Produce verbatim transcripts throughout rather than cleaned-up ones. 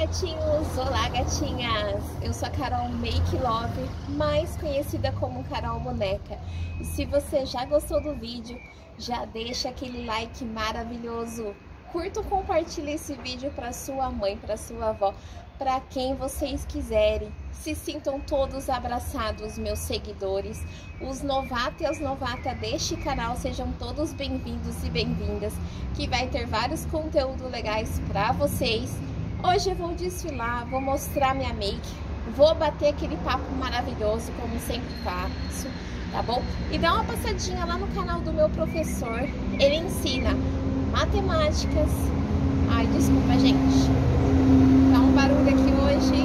gatinhos! Olá, gatinhas! Eu sou a Carol Make Love, mais conhecida como Carol Boneca. E se você já gostou do vídeo, já deixa aquele like maravilhoso. Curta ou compartilhe esse vídeo para sua mãe, para sua avó, para quem vocês quiserem. Se sintam todos abraçados, meus seguidores. Os novatos e as novatas deste canal, sejam todos bem-vindos e bem-vindas, que vai ter vários conteúdos legais para vocês. Hoje eu vou desfilar, vou mostrar minha make, vou bater aquele papo maravilhoso, como sempre faço, tá bom? E dá uma passadinha lá no canal do meu professor, ele ensina matemáticas. Ai, desculpa, gente, tá um barulho aqui hoje.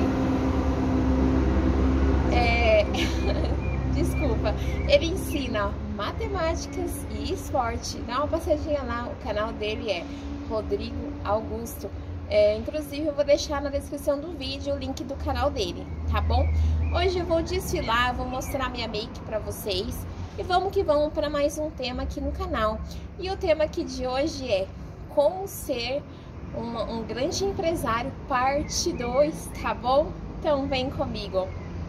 É... desculpa, ele ensina matemáticas e esporte. Dá uma passadinha lá, o canal dele é Rodrigo Augusto. É, inclusive eu vou deixar na descrição do vídeo o link do canal dele, tá bom? Hoje eu vou desfilar, vou mostrar minha make pra vocês. E vamos que vamos para mais um tema aqui no canal. E o tema aqui de hoje é como ser uma, um grande empresário, parte dois, tá bom? Então vem comigo.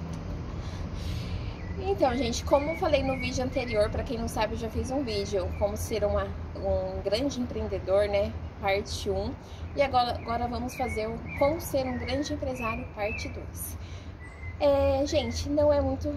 Então, gente, como eu falei no vídeo anterior, para quem não sabe, eu já fiz um vídeo como ser uma, um grande empreendedor, né? Parte um. E agora, agora vamos fazer o como ser um grande empresário, parte dois. É, gente, não é muito,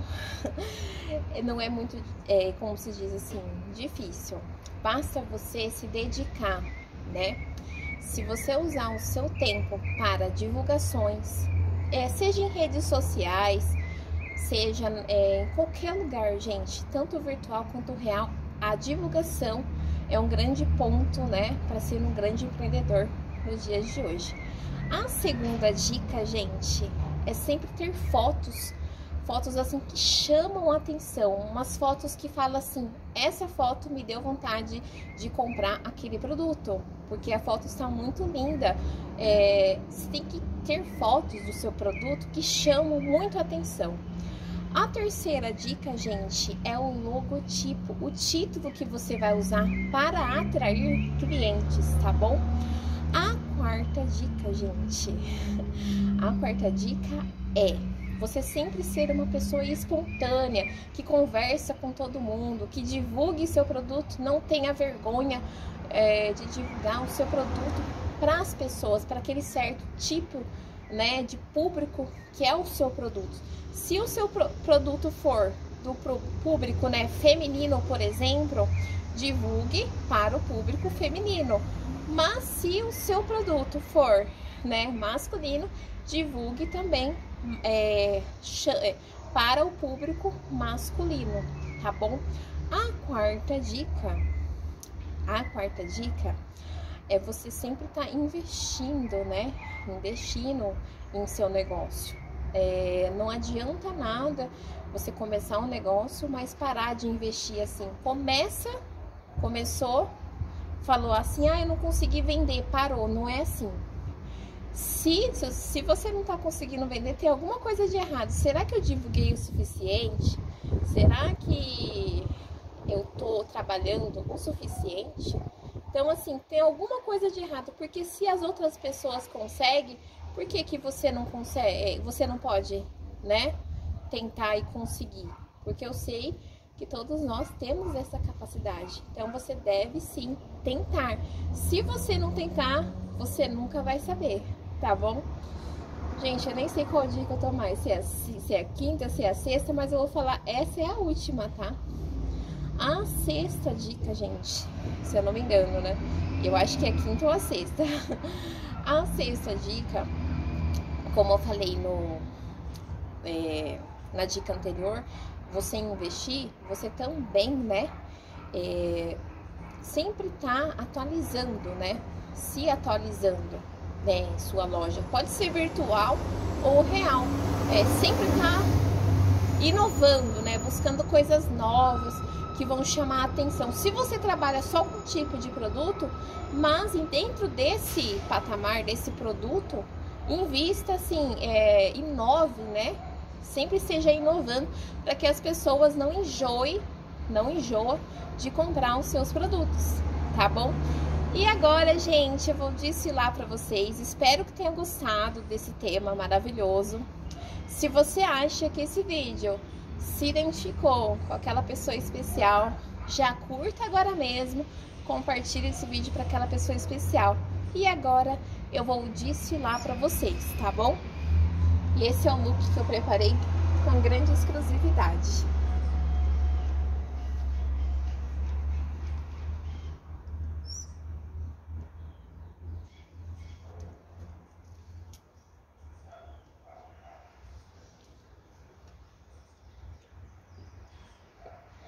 não é muito, é, como se diz assim, difícil. Basta você se dedicar, né? Se você usar o seu tempo para divulgações, é, seja em redes sociais, seja é, em qualquer lugar, gente, tanto virtual quanto real, a divulgação é um grande ponto, né, para ser um grande empreendedor nos dias de hoje. A segunda dica, gente, é sempre ter fotos, fotos assim que chamam a atenção, umas fotos que falam assim, essa foto me deu vontade de comprar aquele produto, porque a foto está muito linda. É, você tem que ter fotos do seu produto que chamam muito a atenção. A terceira dica, gente, é o logotipo, o título que você vai usar para atrair clientes, tá bom? A quarta dica, gente, a quarta dica é você sempre ser uma pessoa espontânea, que conversa com todo mundo, que divulgue seu produto, não tenha vergonha é, de divulgar o seu produto para as pessoas, para aquele certo tipo, né, de público que é o seu produto. Se o seu pro produto for do pro público, né, feminino, por exemplo, divulgue para o público feminino. Mas se o seu produto for, né, masculino, divulgue também é, para o público masculino, tá bom? A quarta dica, a quarta dica é você sempre estar tá investindo, né, investindo em seu negócio. É, não adianta nada você começar um negócio, mas parar de investir assim. Começa, começou, falou assim, ah, eu não consegui vender, parou. Não é assim. Se, se você não tá conseguindo vender, tem alguma coisa de errado. Será que eu divulguei o suficiente? Será que eu tô trabalhando o suficiente? Então, assim, tem alguma coisa de errado, porque se as outras pessoas conseguem, por que que você não consegue, você não pode, né, tentar e conseguir? Porque eu sei que todos nós temos essa capacidade, então você deve sim tentar. Se você não tentar, você nunca vai saber, tá bom? Gente, eu nem sei qual dica eu tô mais, se é, se é a quinta, se é a sexta, mas eu vou falar, essa é a última, tá? A sexta dica, gente, se eu não me engano, né? Eu acho que é a quinta ou a sexta. A sexta dica, como eu falei no, é, na dica anterior, você investir, você também, né? É, sempre tá atualizando, né? Se atualizando, né? Em sua loja. Pode ser virtual ou real. É, sempre tá inovando, né? Buscando coisas novas que vão chamar a atenção. Se você trabalha só com um tipo de produto, mas dentro desse patamar, desse produto, invista assim, é, inove, né? Sempre esteja inovando para que as pessoas não enjoem, não enjoam de comprar os seus produtos, tá bom? E agora, gente, eu vou desfilar para vocês. Espero que tenham gostado desse tema maravilhoso. Se você acha que esse vídeo se identificou com aquela pessoa especial, já curta agora mesmo, compartilhe esse vídeo para aquela pessoa especial. E agora eu vou desfilar para vocês, tá bom? E esse é o look que eu preparei com grande exclusividade.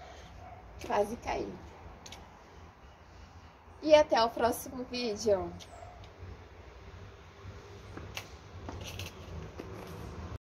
Quase caiu. E até o próximo vídeo.